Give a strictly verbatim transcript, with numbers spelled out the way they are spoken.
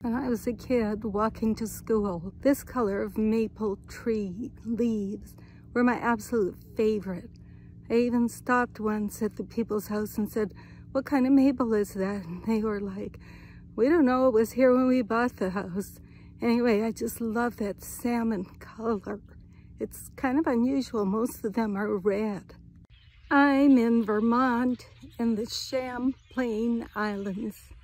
When I was a kid walking to school, this color of maple tree leaves were my absolute favorite. I even stopped once at the people's house and said, "What kind of maple is that?" And they were like, "We don't know, it was here when we bought the house." Anyway, I just love that salmon color. It's kind of unusual. Most of them are red. I'm in Vermont in the Champlain Islands.